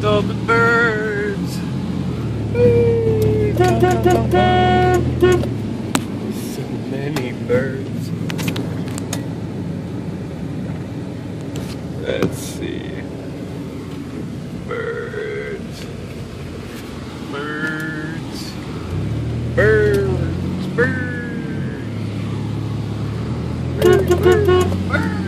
all the birds. So many birds. Let's see. Birds. Birds. Birds. Birds. Birds. Birds. Birds.